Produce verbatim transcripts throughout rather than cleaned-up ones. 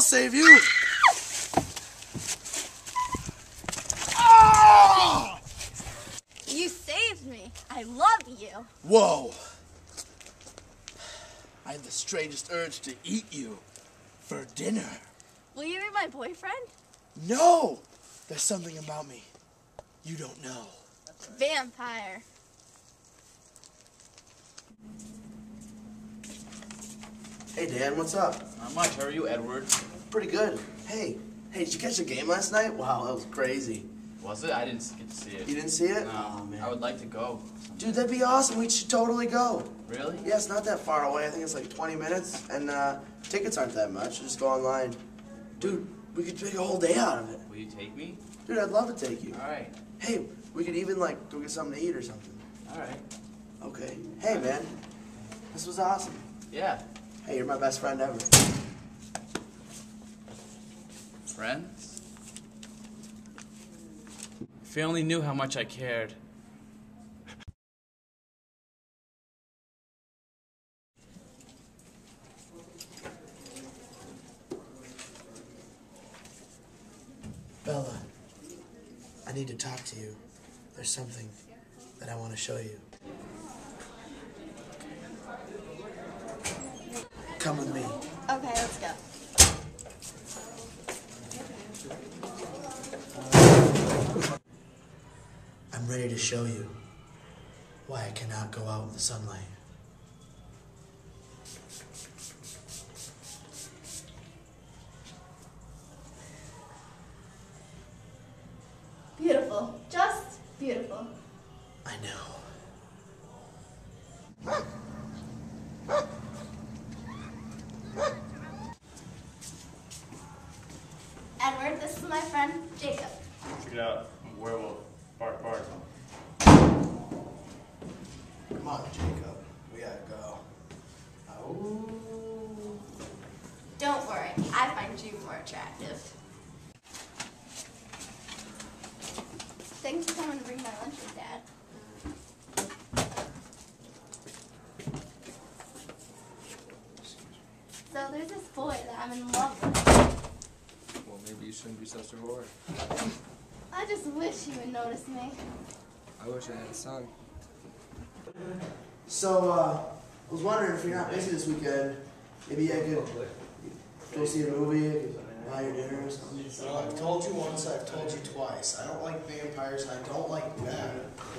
I'll save you. Ah! You saved me. I love you. Whoa. I have the strangest urge to eat you for dinner. Will you be my boyfriend? No! There's something about me you don't know. Vampire. Hey Dan, what's up? Not much. How are you, Edward? Pretty good. Hey, hey, did you catch the game last night? Wow, that was crazy. Was it? I didn't get to see it. You didn't see it? No. Oh, man. I would like to go. Dude, that'd be awesome. We should totally go. Really? Yeah, it's not that far away. I think it's like twenty minutes, and uh, tickets aren't that much. Just go online. Dude, we could make a whole day out of it. Will you take me? Dude, I'd love to take you. All right. Hey, we could even like go get something to eat or something. All right. Okay. Hey, man, this was awesome. Yeah. Hey, you're my best friend ever. Friends? If you only knew how much I cared. Bella, I need to talk to you. There's something that I want to show you. Come with me. Okay, let's go. I'm ready to show you why I cannot go out in the sunlight. Beautiful. Just beautiful. I know. Edward, this is my friend, Jacob. Check it out. Werewolf. Bark, bark. Come on, Jacob. We gotta go. Oh. Don't worry, I find you more attractive. Thanks for coming to bring my lunch with Dad. So there's this boy that I'm in love with. Well, maybe you shouldn't be such a whore. I just wish he would notice me. I wish I had a son. So, uh, I was wondering if you're not busy this weekend, maybe I could go see a movie, I could buy your dinner or something. Well, I've told you once, I've told you twice. I don't like vampires and I don't like men.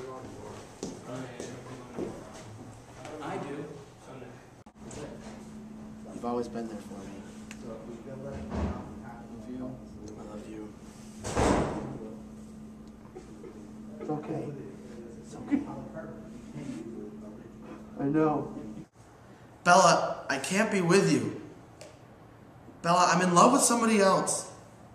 I do. You've always been there for me. Love you. I love you. It's okay. It's okay. I know. Bella, I can't be with you. Bella, I'm in love with somebody else.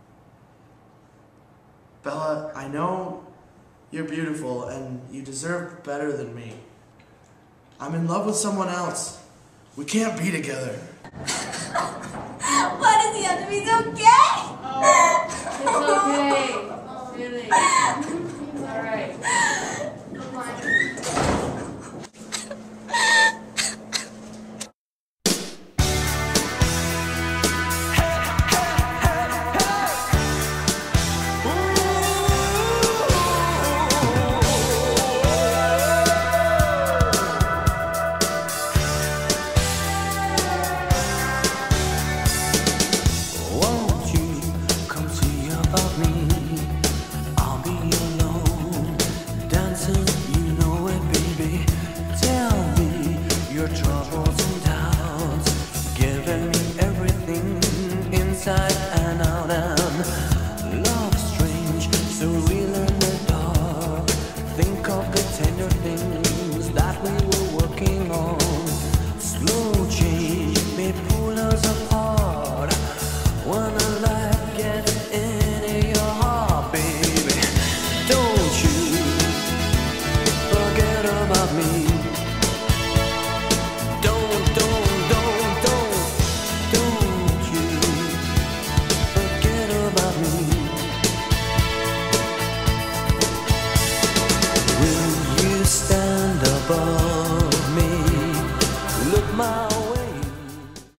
Bella, I know you're beautiful and you deserve better than me. I'm in love with someone else. We can't be together. Why does he have to be so gay? It's okay. Really. It's alright. Stand above